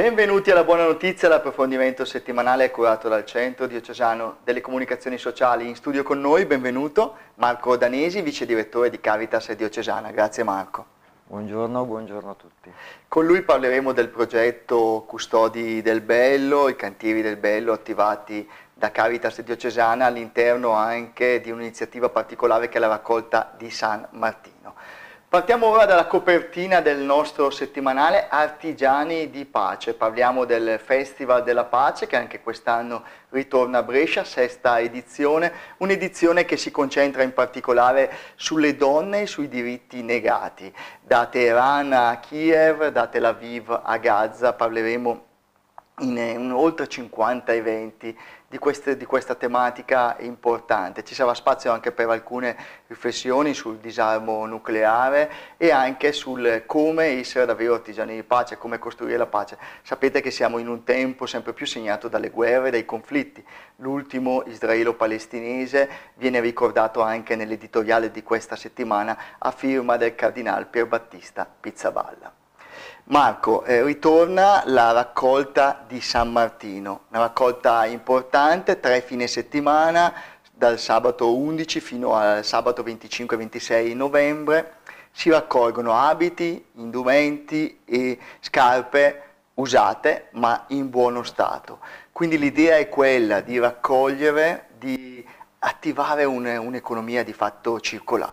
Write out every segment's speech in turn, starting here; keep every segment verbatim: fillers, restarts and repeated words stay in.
Benvenuti alla Buona Notizia, l'approfondimento settimanale curato dal Centro Diocesano delle Comunicazioni Sociali. In studio con noi, benvenuto, Marco Danesi, vice direttore di Caritas Diocesana. Grazie Marco. Buongiorno, buongiorno a tutti. Con lui parleremo del progetto Custodi del Bello, i cantieri del Bello attivati da Caritas Diocesana all'interno anche di un'iniziativa particolare che è la raccolta di San Martino. Partiamo ora dalla copertina del nostro settimanale Artigiani di Pace. Parliamo del Festival della Pace che anche quest'anno ritorna a Brescia, sesta edizione, un'edizione che si concentra in particolare sulle donne e sui diritti negati. Da Teheran a Kiev, da Tel Aviv a Gaza, parleremo in, in oltre cinquanta eventi di, queste, di questa tematica importante. Ci sarà spazio anche per alcune riflessioni sul disarmo nucleare e anche sul come essere davvero artigiani di pace, come costruire la pace. Sapete che siamo in un tempo sempre più segnato dalle guerre, dai conflitti. L'ultimo israelo-palestinese viene ricordato anche nell'editoriale di questa settimana a firma del cardinale Pierbattista Pizzaballa. Marco, eh, ritorna la raccolta di San Martino, una raccolta importante, tre fine settimana, dal sabato undici fino al sabato venticinque ventisei novembre. Si raccolgono abiti, indumenti e scarpe usate ma in buono stato. Quindi l'idea è quella di raccogliere, di attivare un'economia di fatto circolare.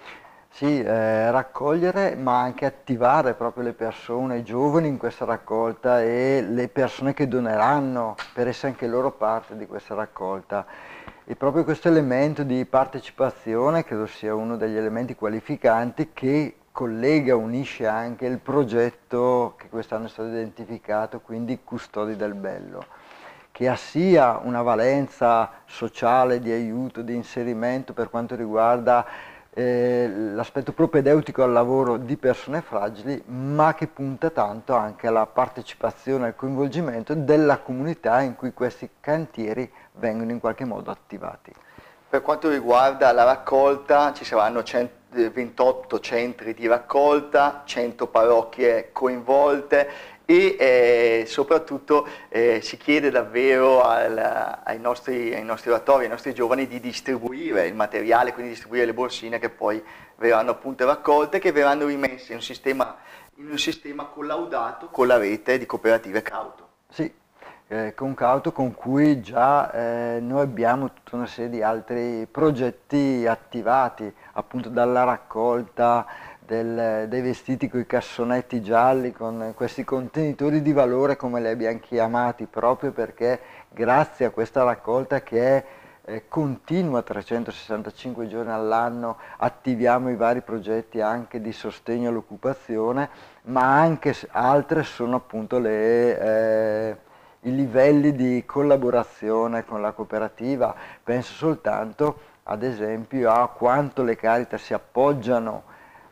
Sì, eh, raccogliere ma anche attivare proprio le persone, i giovani in questa raccolta e le persone che doneranno per essere anche loro parte di questa raccolta. E proprio questo elemento di partecipazione credo sia uno degli elementi qualificanti che collega, unisce anche il progetto che quest'anno è stato identificato, quindi Custodi del Bello, che ha sia una valenza sociale di aiuto, di inserimento per quanto riguarda Eh, l'aspetto propedeutico al lavoro di persone fragili, ma che punta tanto anche alla partecipazione, al coinvolgimento della comunità in cui questi cantieri vengono in qualche modo attivati. Per quanto riguarda la raccolta, ci saranno ventotto centri di raccolta, cento parrocchie coinvolte e eh, soprattutto eh, si chiede davvero al, ai, nostri, ai nostri oratori, ai nostri giovani di distribuire il materiale, quindi distribuire le borsine che poi verranno appunto raccolte, che verranno rimesse in un sistema, in un sistema collaudato con la rete di cooperative Cauto. Sì, eh, con Cauto con cui già eh, noi abbiamo tutta una serie di altri progetti attivati, appunto dalla raccolta Del, dei vestiti con i cassonetti gialli, con questi contenitori di valore come li abbiamo chiamati, proprio perché grazie a questa raccolta che è eh, continua trecentosessantacinque giorni all'anno attiviamo i vari progetti anche di sostegno all'occupazione, ma anche altre sono appunto le, eh, i livelli di collaborazione con la cooperativa. Penso soltanto ad esempio a quanto le Caritas si appoggiano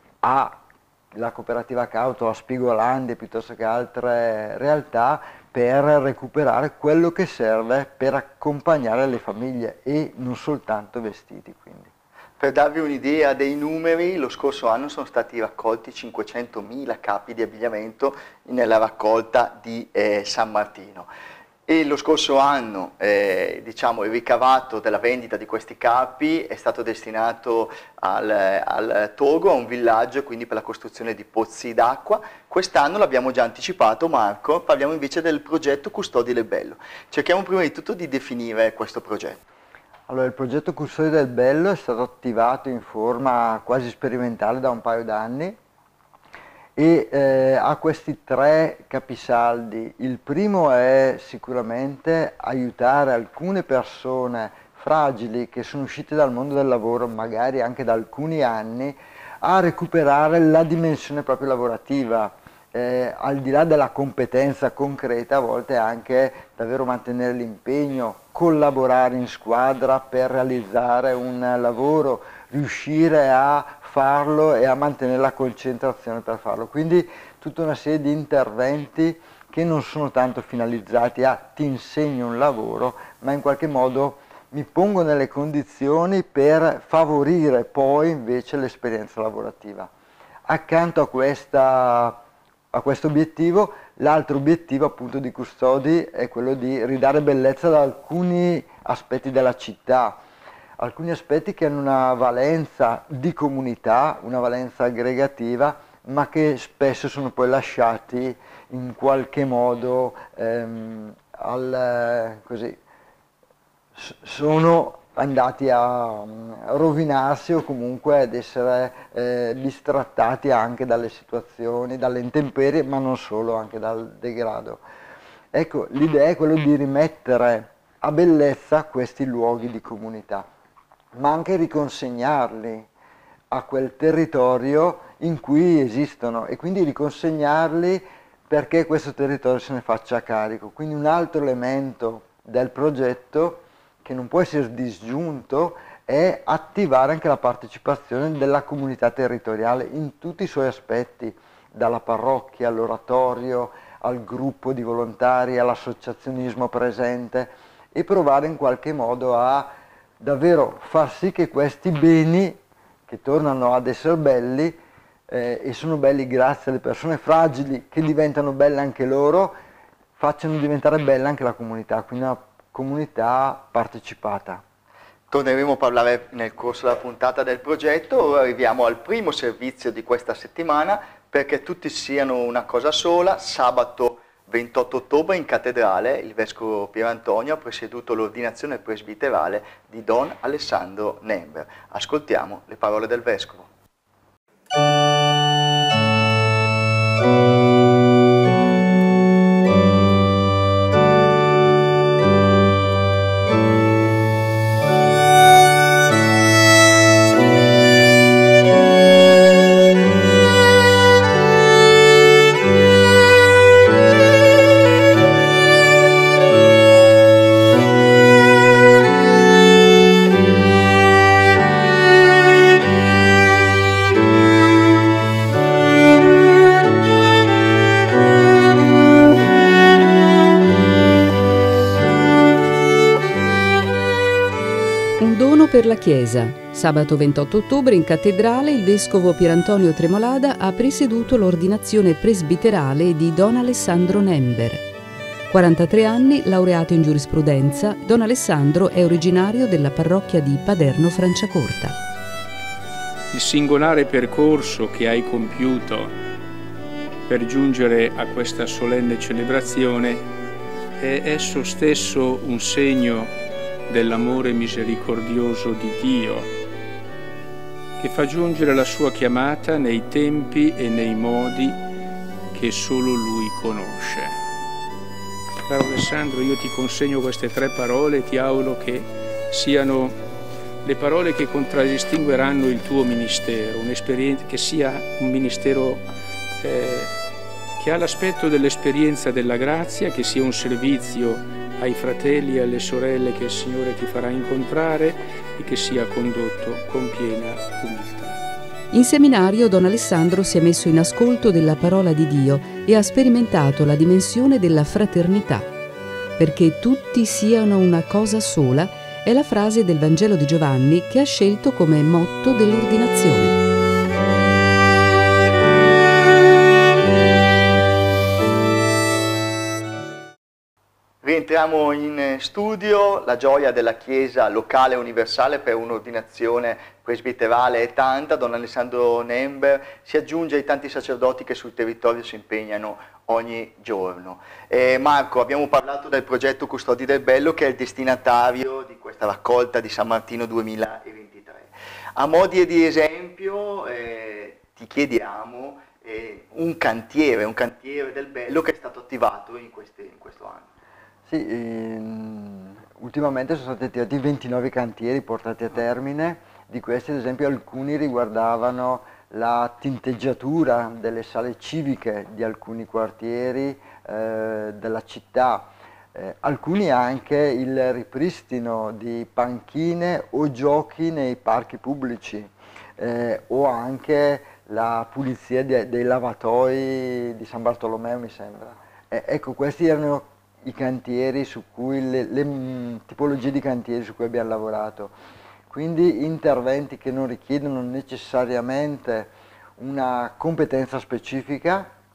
alla cooperativa Cauto, a Spigolandia piuttosto che altre realtà per recuperare quello che serve per accompagnare le famiglie e non soltanto vestiti. Quindi. Per darvi un'idea dei numeri, lo scorso anno sono stati raccolti cinquecentomila capi di abbigliamento nella raccolta di eh, San Martino. E lo scorso anno eh, diciamo, il ricavato della vendita di questi capi è stato destinato al, al Togo, a un villaggio, quindi per la costruzione di pozzi d'acqua. Quest'anno l'abbiamo già anticipato, Marco, parliamo invece del progetto Custodi del Bello. Cerchiamo prima di tutto di definire questo progetto. Allora, il progetto Custodi del Bello è stato attivato in forma quasi sperimentale da un paio d'anni e eh, ha questi tre capisaldi. Il primo è sicuramente aiutare alcune persone fragili che sono uscite dal mondo del lavoro, magari anche da alcuni anni, a recuperare la dimensione proprio lavorativa, eh, al di là della competenza concreta, a volte anche davvero mantenere l'impegno, collaborare in squadra per realizzare un lavoro, riuscire a farlo e a mantenere la concentrazione per farlo. Quindi tutta una serie di interventi che non sono tanto finalizzati a ti insegno un lavoro, ma in qualche modo mi pongo nelle condizioni per favorire poi invece l'esperienza lavorativa. Accanto a questa a questo obiettivo L'altro obiettivo appunto di Custodi è quello di ridare bellezza ad alcuni aspetti della città, alcuni aspetti che hanno una valenza di comunità, una valenza aggregativa, ma che spesso sono poi lasciati in qualche modo ehm, al, così, sono andati a rovinarsi o comunque ad essere eh, bistrattati anche dalle situazioni, dalle intemperie, ma non solo, anche dal degrado. Ecco, l'idea è quella di rimettere a bellezza questi luoghi di comunità, ma anche riconsegnarli a quel territorio in cui esistono e quindi riconsegnarli perché questo territorio se ne faccia carico. Quindi un altro elemento del progetto che non può essere disgiunto è attivare anche la partecipazione della comunità territoriale in tutti i suoi aspetti, dalla parrocchia all'oratorio, al gruppo di volontari, all'associazionismo presente, e provare in qualche modo a davvero far sì che questi beni, che tornano ad essere belli, eh, e sono belli grazie alle persone fragili che diventano belle anche loro, facciano diventare bella anche la comunità, quindi una comunità partecipata. Torneremo a parlare nel corso della puntata del progetto. Ora arriviamo al primo servizio di questa settimana, perché tutti siano una cosa sola. Sabato ventotto ottobre in cattedrale il vescovo Pier Antonio ha presieduto l'ordinazione presbiterale di Don Alessandro Nember. Ascoltiamo le parole del vescovo. Per la Chiesa. Sabato ventotto ottobre in cattedrale il vescovo Pier Antonio Tremolada ha presieduto l'ordinazione presbiterale di Don Alessandro Nember. quarantatré anni, laureato in giurisprudenza, Don Alessandro è originario della parrocchia di Paderno Franciacorta. Il singolare percorso che hai compiuto per giungere a questa solenne celebrazione è esso stesso un segno dell'amore misericordioso di Dio, che fa giungere la sua chiamata nei tempi e nei modi che solo Lui conosce. Caro Alessandro, io ti consegno queste tre parole e ti auguro che siano le parole che contraddistingueranno il tuo ministero, un'esperienza che sia un ministero eh, che ha l'aspetto dell'esperienza della grazia, che sia un servizio ai fratelli e alle sorelle che il Signore ti farà incontrare e che sia condotto con piena umiltà. In seminario Don Alessandro si è messo in ascolto della parola di Dio e ha sperimentato la dimensione della fraternità. Perché tutti siano una cosa sola è la frase del Vangelo di Giovanni che ha scelto come motto dell'ordinazione. Rientriamo in studio. La gioia della Chiesa locale universale per un'ordinazione presbiterale è tanta. Don Alessandro Nember si aggiunge ai tanti sacerdoti che sul territorio si impegnano ogni giorno. Eh, Marco, abbiamo parlato del progetto Custodi del Bello, che è il destinatario di questa raccolta di San Martino duemilaventitré. A modi di esempio eh, ti chiediamo eh, un cantiere, un cantiere del Bello che è stato attivato in, queste, in questo anno. Sì, ehm, ultimamente sono stati attivati ventinove cantieri portati a termine. Di questi ad esempio alcuni riguardavano la tinteggiatura delle sale civiche di alcuni quartieri eh, della città, eh, alcuni anche il ripristino di panchine o giochi nei parchi pubblici, eh, o anche la pulizia de dei lavatoi di San Bartolomeo, mi sembra. Eh, ecco, questi erano i cantieri su cui, le, le mh, tipologie di cantieri su cui abbiamo lavorato. Quindi interventi che non richiedono necessariamente una competenza specifica,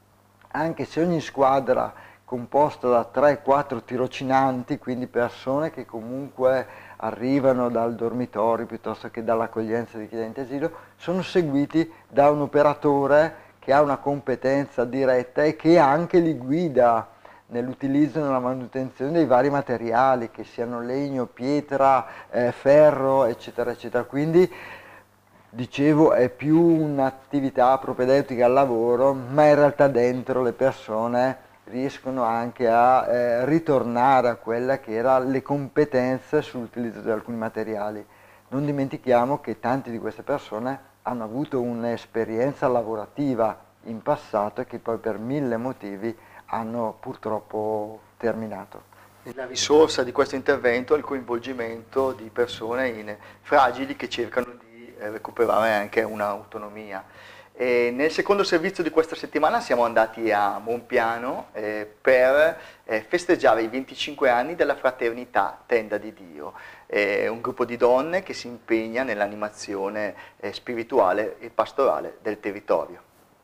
anche se ogni squadra composta da tre quattro tirocinanti, quindi persone che comunque arrivano dal dormitorio piuttosto che dall'accoglienza di chiedenti asilo, sono seguiti da un operatore che ha una competenza diretta e che anche li guida nell'utilizzo e nella manutenzione dei vari materiali, che siano legno, pietra, eh, ferro, eccetera, eccetera. Quindi, dicevo, è più un'attività propedeutica al lavoro, ma in realtà dentro le persone riescono anche a eh, ritornare a quelle che erano le competenze sull'utilizzo di alcuni materiali. Non dimentichiamo che tante di queste persone hanno avuto un'esperienza lavorativa in passato e che poi per mille motivi hanno purtroppo terminato. La risorsa di questo intervento è il coinvolgimento di persone in, fragili che cercano di eh, recuperare anche un'autonomia. E nel secondo servizio di questa settimana siamo andati a Monpiano eh, per eh, festeggiare i venticinque anni della Fraternità Tenda di Dio, eh, un gruppo di donne che si impegna nell'animazione eh, spirituale e pastorale del territorio.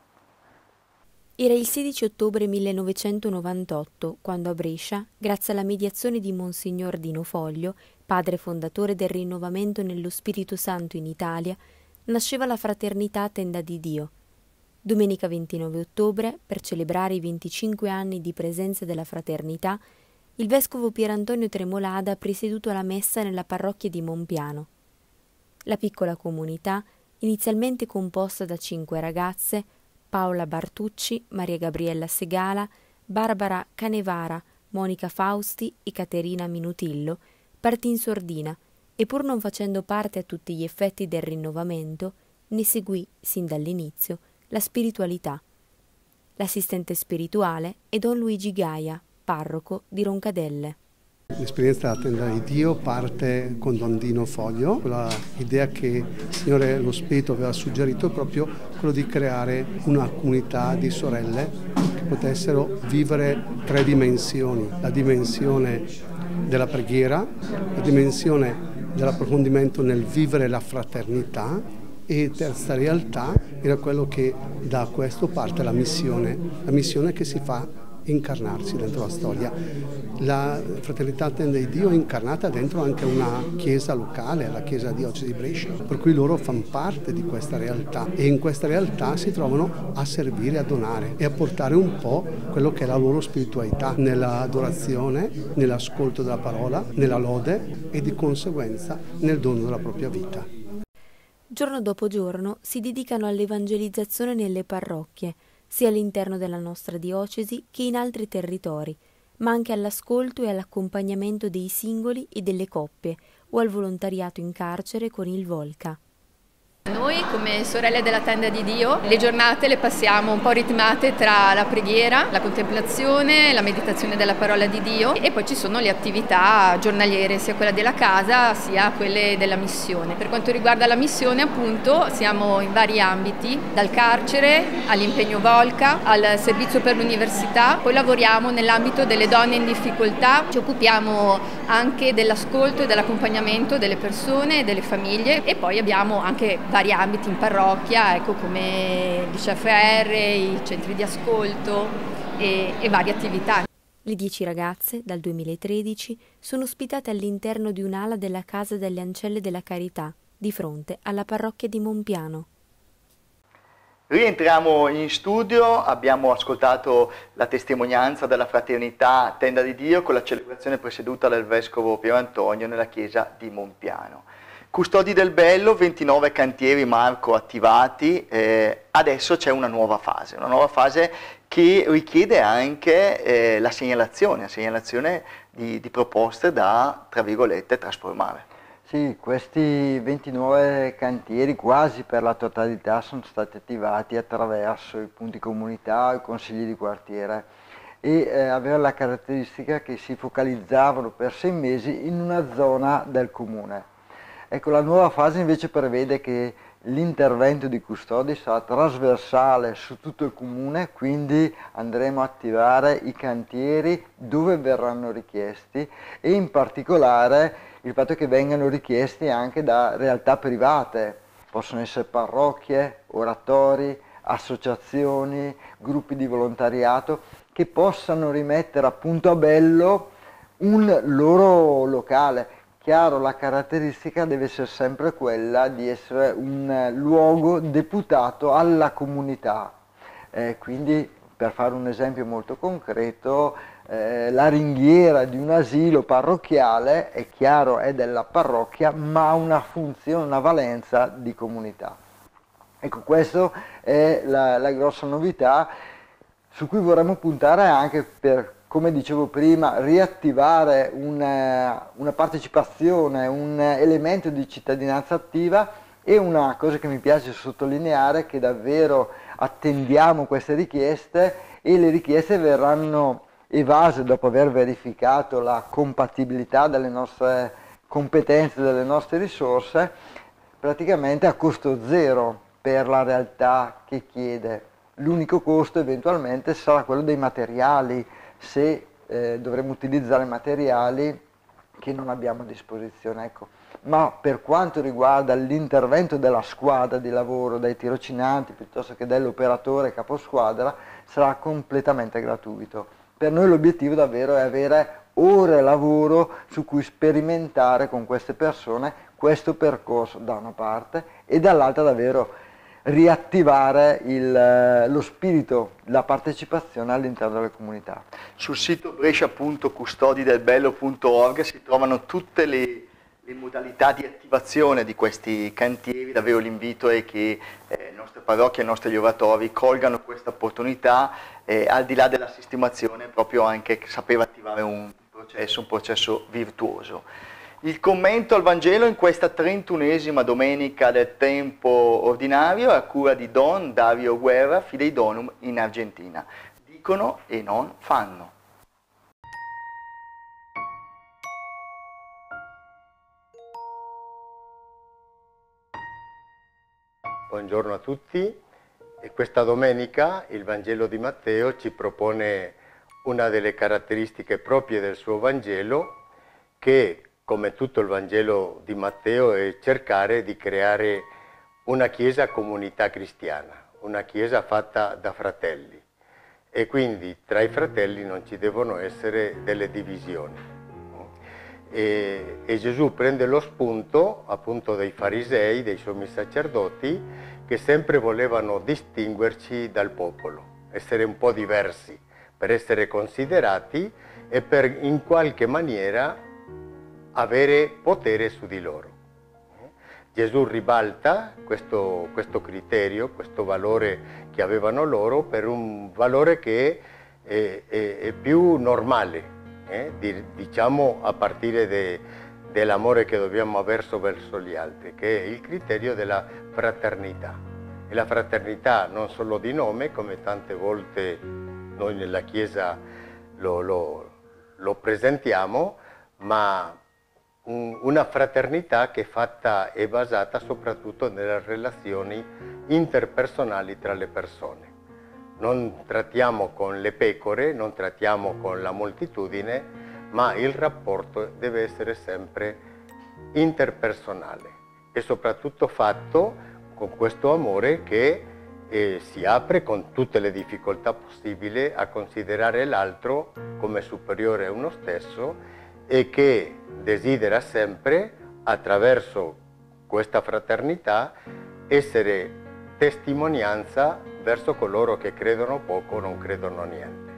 Era il sedici ottobre millenovecentonovantotto, quando a Brescia, grazie alla mediazione di Monsignor Dino Foglio, padre fondatore del rinnovamento nello Spirito Santo in Italia, nasceva la Fraternità Tenda di Dio. Domenica ventinove ottobre, per celebrare i venticinque anni di presenza della Fraternità, il vescovo Pierantonio Tremolada ha presieduto la messa nella parrocchia di Monpiano. La piccola comunità, inizialmente composta da cinque ragazze, Paola Bartucci, Maria Gabriella Segala, Barbara Canevara, Monica Fausti e Caterina Minutillo, partì in sordina e pur non facendo parte a tutti gli effetti del rinnovamento, ne seguì, sin dall'inizio, la spiritualità. L'assistente spirituale è Don Luigi Gaia, parroco di Roncadelle. L'esperienza della Tenda di Dio parte con Don Dino Foglio, l'idea che il Signore, lo Spirito aveva suggerito è proprio quello di creare una comunità di sorelle che potessero vivere tre dimensioni, la dimensione della preghiera, la dimensione dell'approfondimento nel vivere la fraternità e terza realtà era quello che da questo parte la missione, la missione che si fa incarnarsi dentro la storia. La Fraternità Tenda di Dio è incarnata dentro anche una chiesa locale, la chiesa diocesi di Brescia, per cui loro fanno parte di questa realtà e in questa realtà si trovano a servire, a donare e a portare un po' quello che è la loro spiritualità nell'adorazione, nell'ascolto della parola, nella lode e di conseguenza nel dono della propria vita. Giorno dopo giorno si dedicano all'evangelizzazione nelle parrocchie, sia all'interno della nostra diocesi che in altri territori, ma anche all'ascolto e all'accompagnamento dei singoli e delle coppie o al volontariato in carcere con il Volca. Noi come sorelle della Tenda di Dio le giornate le passiamo un po' ritmate tra la preghiera, la contemplazione, la meditazione della parola di Dio e poi ci sono le attività giornaliere, sia quella della casa sia quelle della missione. Per quanto riguarda la missione appunto siamo in vari ambiti, dal carcere all'impegno Volca, al servizio per l'università, poi lavoriamo nell'ambito delle donne in difficoltà, ci occupiamo anche dell'ascolto e dell'accompagnamento delle persone e delle famiglie e poi abbiamo anche vari ambiti in parrocchia, ecco, come il C F R, i centri di ascolto e, e varie attività. Le dieci ragazze, dal duemilatredici, sono ospitate all'interno di un'ala della Casa delle Ancelle della Carità, di fronte alla parrocchia di Monpiano. Rientriamo in studio, abbiamo ascoltato la testimonianza della Fraternità Tenda di Dio con la celebrazione presieduta dal Vescovo Pierantonio nella chiesa di Monpiano. Custodi del Bello, ventinove cantieri Marco attivati, eh, adesso c'è una nuova fase, una nuova fase che richiede anche eh, la segnalazione, la segnalazione di, di proposte da, tra virgolette, trasformare. Sì, questi ventinove cantieri quasi per la totalità sono stati attivati attraverso i punti comunità, i consigli di quartiere e eh, avevano la caratteristica che si focalizzavano per sei mesi in una zona del comune. Ecco, la nuova fase invece prevede che l'intervento di custodi sarà trasversale su tutto il comune, quindi andremo a attivare i cantieri dove verranno richiesti e in particolare il fatto che vengano richiesti anche da realtà private, possono essere parrocchie, oratori, associazioni, gruppi di volontariato che possano rimettere appunto a bello un loro locale. Chiaro, la caratteristica deve essere sempre quella di essere un luogo deputato alla comunità. Eh, quindi, per fare un esempio molto concreto, eh, la ringhiera di un asilo parrocchiale, è chiaro, è della parrocchia, ma ha una funzione, una valenza di comunità. Ecco, questa è la, la grossa novità su cui vorremmo puntare anche per, come dicevo prima, riattivare una, una partecipazione, un elemento di cittadinanza attiva. E una cosa che mi piace sottolineare è che davvero attendiamo queste richieste e le richieste verranno evase dopo aver verificato la compatibilità delle nostre competenze, delle nostre risorse, praticamente a costo zero per la realtà che chiede. L'unico costo eventualmente sarà quello dei materiali, se eh, dovremo utilizzare materiali che non abbiamo a disposizione. Ecco. Ma per quanto riguarda l'intervento della squadra di lavoro, dai tirocinanti piuttosto che dell'operatore caposquadra, sarà completamente gratuito. Per noi l'obiettivo davvero è avere ore lavoro su cui sperimentare con queste persone questo percorso da una parte e dall'altra davvero riattivare il, lo spirito, la partecipazione all'interno delle comunità. Sul sito brescia punto custodi del bello punto org si trovano tutte le, le modalità di attivazione di questi cantieri. Davvero l'invito è che eh, le nostre parrocchie e i nostri oratori colgano questa opportunità, eh, al di là della sistemazione, proprio anche sapere attivare un processo, un processo virtuoso. Il commento al Vangelo in questa trentunesima domenica del tempo ordinario è a cura di Don Dario Guerra, Fidei Donum in Argentina. Dicono e non fanno. Buongiorno a tutti. E questa domenica il Vangelo di Matteo ci propone una delle caratteristiche proprie del suo Vangelo, che come tutto il Vangelo di Matteo è cercare di creare una chiesa comunità cristiana, una chiesa fatta da fratelli, e quindi tra i fratelli non ci devono essere delle divisioni. E, e Gesù prende lo spunto appunto dei farisei, dei sommi sacerdoti, che sempre volevano distinguerci dal popolo, essere un po' diversi, per essere considerati e per in qualche maniera avere potere su di loro. Gesù ribalta questo, questo criterio, questo valore che avevano loro, per un valore che è, è, è più normale, eh? diciamo a partire de, dell'amore che dobbiamo avere verso gli altri, che è il criterio della fraternità. E la fraternità non solo di nome, come tante volte noi nella Chiesa lo, lo, lo presentiamo, ma una fraternità che è fatta e basata soprattutto nelle relazioni interpersonali tra le persone. Non trattiamo con le pecore, non trattiamo con la moltitudine, ma il rapporto deve essere sempre interpersonale e soprattutto fatto con questo amore che eh, si apre con tutte le difficoltà possibili a considerare l'altro come superiore a uno stesso e che desidera sempre, attraverso questa fraternità, essere testimonianza verso coloro che credono poco o non credono niente.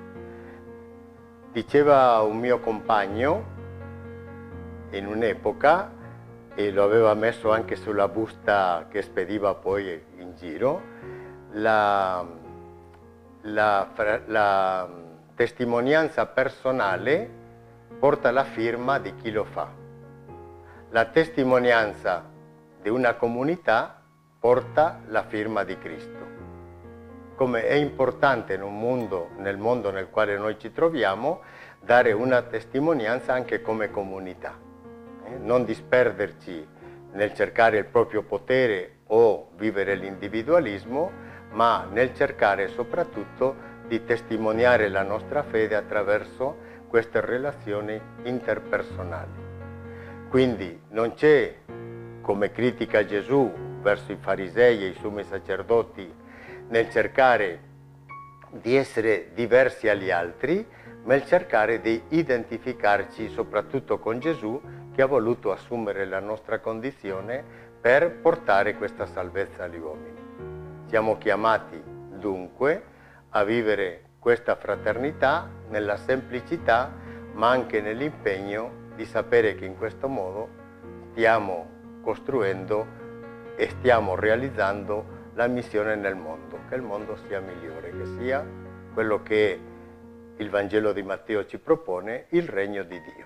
Diceva un mio compagno in un'epoca, e lo aveva messo anche sulla busta che spediva poi in giro, la, la, la testimonianza personale porta la firma di chi lo fa. La testimonianza di una comunità porta la firma di Cristo. Come è importante in un mondo, nel mondo nel quale noi ci troviamo, dare una testimonianza anche come comunità. Eh? Non disperderci nel cercare il proprio potere o vivere l'individualismo, ma nel cercare soprattutto di testimoniare la nostra fede attraverso queste relazioni interpersonali. Quindi non c'è, come critica Gesù verso i farisei e i sommi sacerdoti, nel cercare di essere diversi agli altri, ma il cercare di identificarci soprattutto con Gesù, che ha voluto assumere la nostra condizione per portare questa salvezza agli uomini. Siamo chiamati dunque a vivere questa fraternità nella semplicità, ma anche nell'impegno di sapere che in questo modo stiamo costruendo e stiamo realizzando la missione nel mondo, che il mondo sia migliore, che sia quello che il Vangelo di Matteo ci propone, il regno di Dio.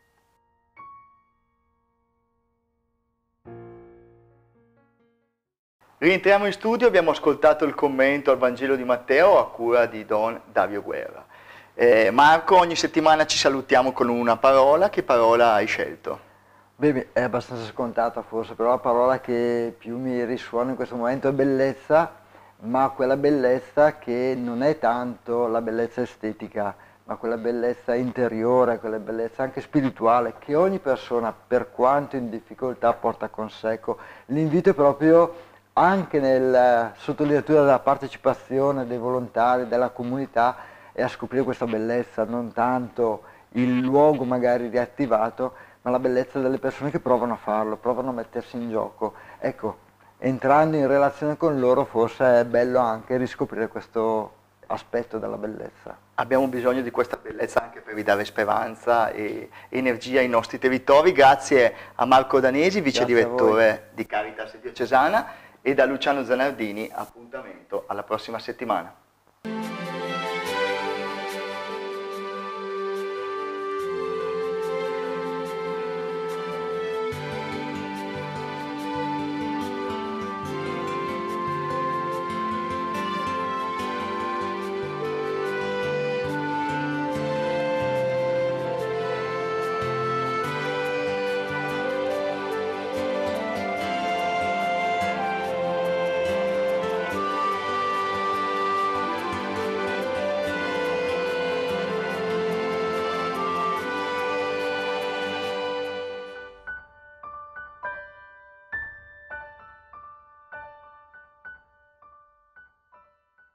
Rientriamo in studio, abbiamo ascoltato il commento al Vangelo di Matteo a cura di Don Davio Guerra. Eh, Marco, ogni settimana ci salutiamo con una parola, che parola hai scelto? Beh, è abbastanza scontata forse, però la parola che più mi risuona in questo momento è bellezza, ma quella bellezza che non è tanto la bellezza estetica, ma quella bellezza interiore, quella bellezza anche spirituale, che ogni persona, per quanto in difficoltà, porta con sé. Ecco, l'invito è proprio anche nella sottolineatura della partecipazione dei volontari, della comunità, e a scoprire questa bellezza, non tanto il luogo magari riattivato, ma la bellezza delle persone che provano a farlo, provano a mettersi in gioco. Ecco, entrando in relazione con loro forse è bello anche riscoprire questo aspetto della bellezza. Abbiamo bisogno di questa bellezza anche per ridare speranza e energia ai nostri territori. Grazie a Marco Danesi, vice direttore di Caritas Diocesana, e da Luciano Zanardini. Appuntamento alla prossima settimana.